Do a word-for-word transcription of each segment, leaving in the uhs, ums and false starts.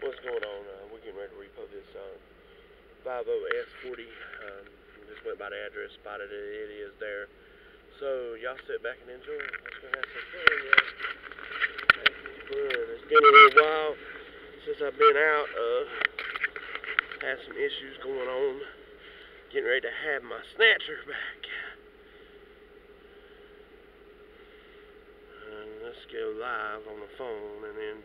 What's going on? Uh, we're getting ready to repo this uh, fifty S forty. Um, just went by the address, spotted it. It is there. So y'all sit back and enjoy. Let's go have some fun, y'all. Have some fun. It's been a little while since I've been out. Uh, had some issues going on. Getting ready to have my snatcher back. And let's go live on the phone and then.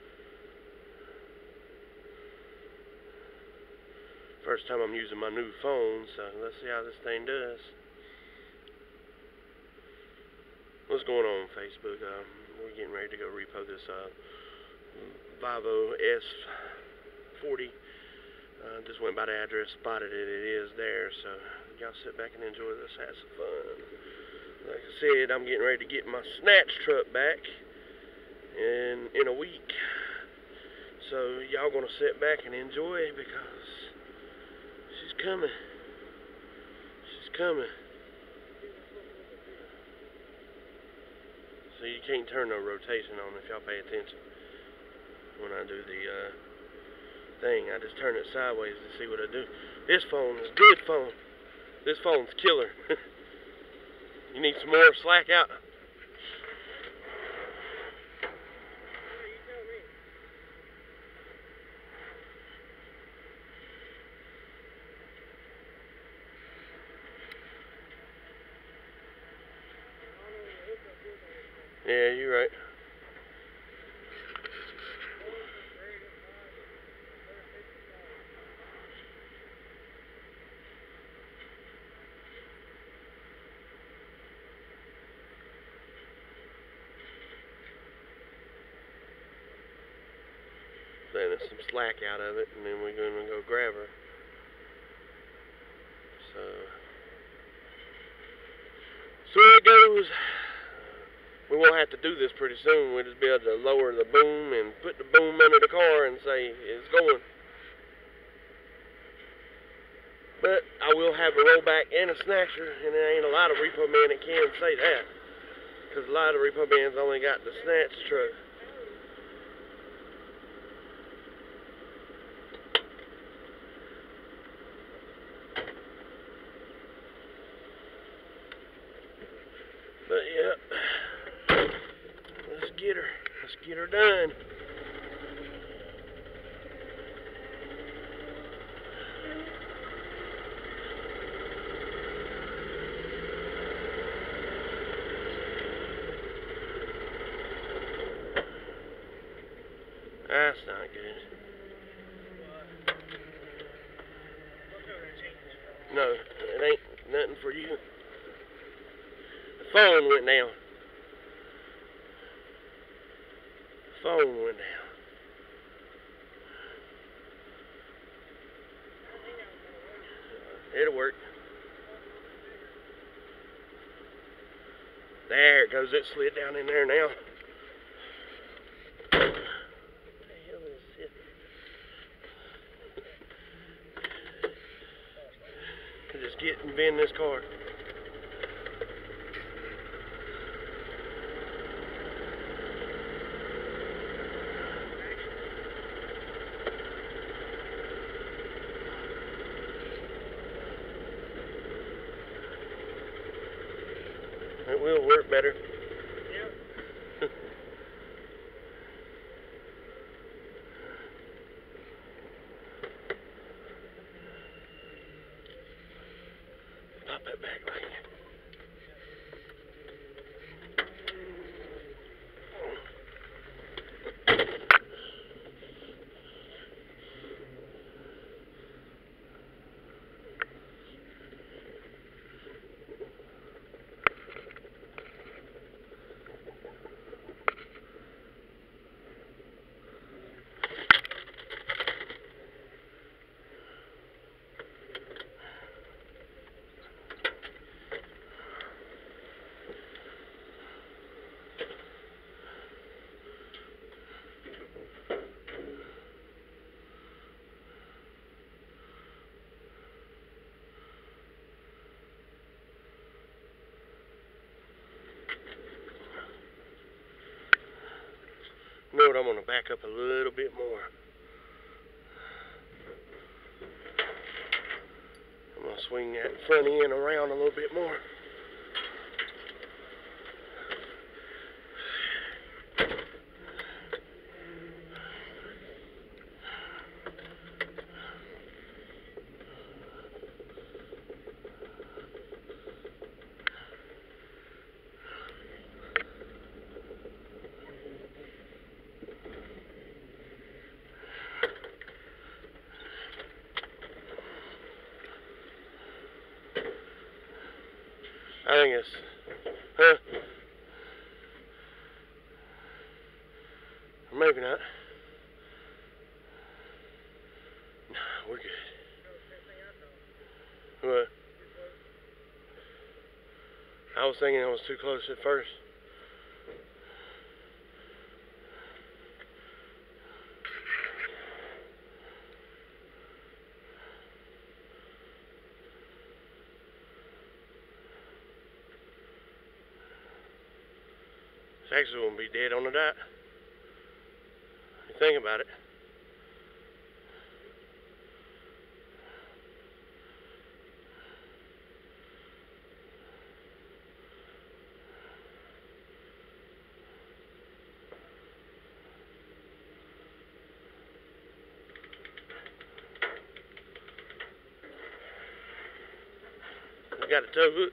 First time I'm using my new phone, so let's see how this thing does. What's going on, Facebook? Uh, we're getting ready to go repo this uh, fifty S forty. Uh, just went by the address, spotted it. It is there, so y'all sit back and enjoy this. Have some fun. Like I said, I'm getting ready to get my snatch truck back in in a week. So y'all gonna sit back and enjoy it because she's coming. She's coming. So you can't turn no rotation on if y'all pay attention. When I do the uh, thing, I just turn it sideways to see what I do. This phone is good phone. This phone's killer. You need some more slack out? Yeah, you're right. Then there's some slack out of it, and then we're going to go grab her. So, so it goes. We won't have to do this pretty soon. We'll just be able to lower the boom and put the boom under the car and say it's going. But I will have a rollback and a snatcher, and there ain't a lot of repo men that can say that. Because a lot of repo men's only got the snatch truck. But yeah, let's get her. Let's get her done. That's not good. No, it ain't nothing for you. The phone went down. The phone went down. It'll work. There it goes. It slid down in there now. What the hell is it? Just get and bend this car. It will work better. Yep. Pop that back right here. You know what, I'm going to back up a little bit more. swing that front end around a little bit more. I think it's, huh? Or maybe not. No, we're good. What? I was thinking I was too close at first. It's actually going to be dead on the dot. You think about it. We got a tow hook.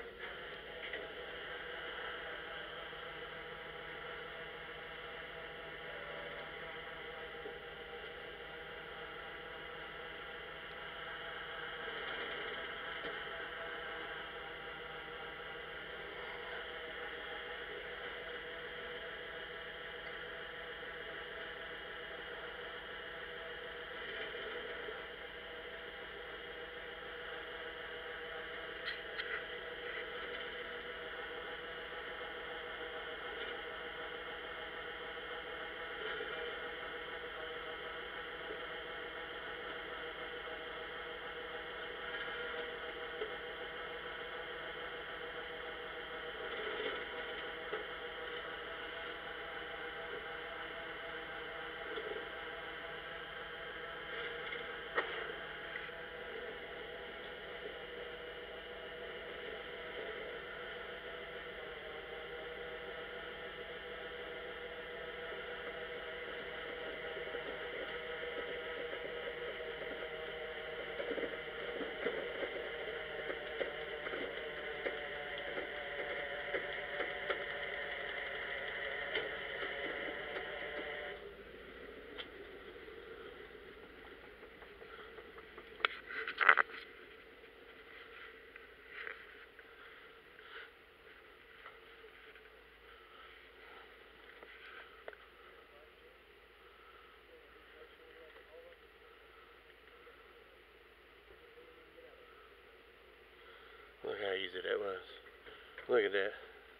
Look how easy that was. Look at that.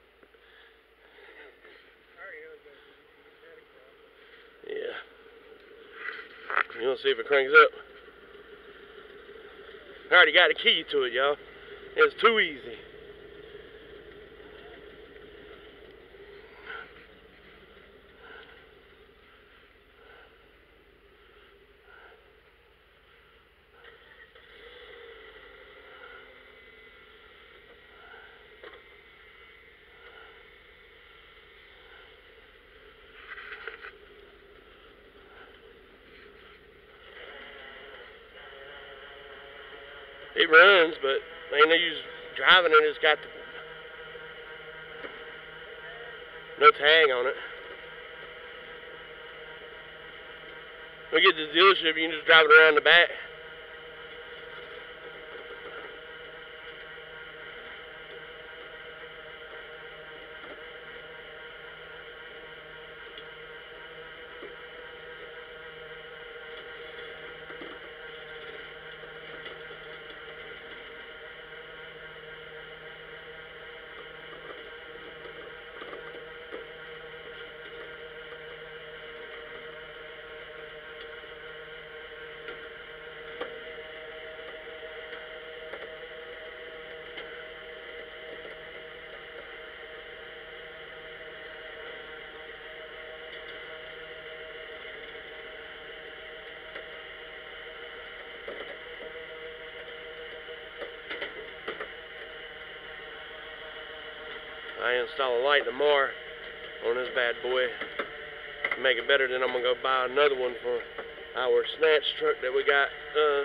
Yeah. You want to see if it cranks up? I already got the key to it, y'all. It's too easy. It runs, but ain't no use driving it. It's got no tag on it. When we get to the dealership, you can just drive it around the back. I install a light tomorrow on this bad boy. Make it better, then I'm gonna go buy another one for our snatch truck that we got. Uh,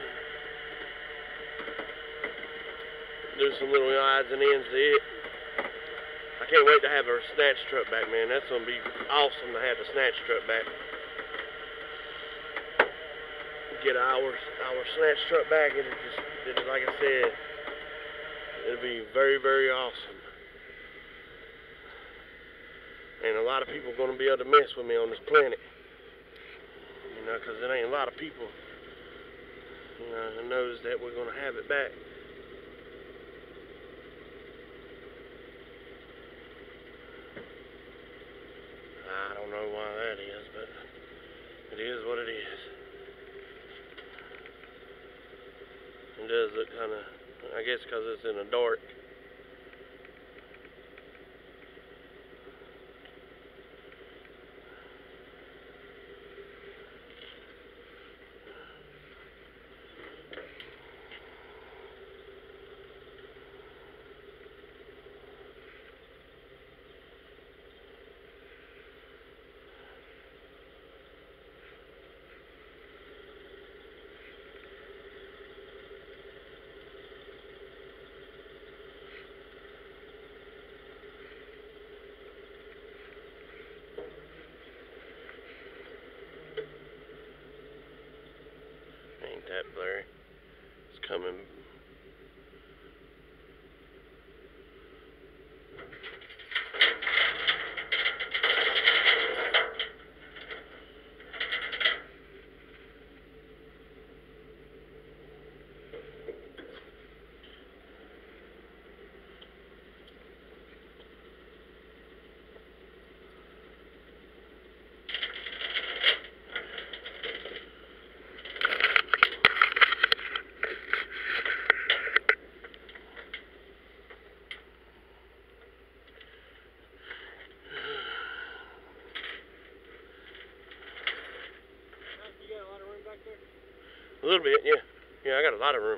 do some little odds and ends to it. I can't wait to have our snatch truck back, man. That's gonna be awesome to have the snatch truck back. Get our our snatch truck back, and it just, it, like I said, it'll be very, very awesome. And a lot of people are gonna be able to mess with me on this planet, you know, because there ain't a lot of people, you know, who knows that we're gonna have it back. I don't know why that is, but it is what it is. It does look kind of, I guess because it's in the dark. Ain't that blurry? It's coming. A little bit, yeah. Yeah, I got a lot of room.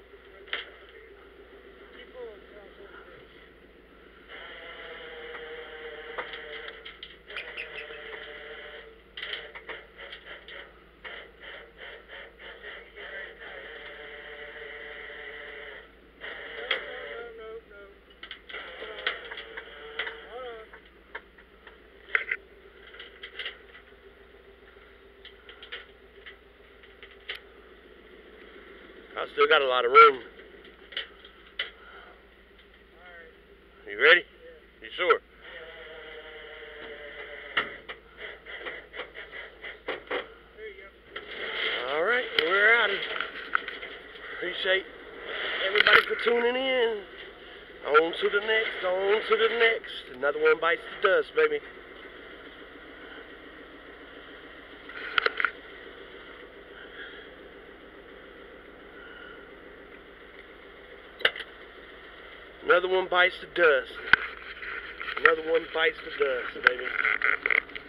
I still got a lot of room. You ready? You sure? All right, we're out. Appreciate everybody for tuning in. On to the next, on to the next. Another one bites the dust, baby. Another one bites the dust. Another one bites the dust, baby.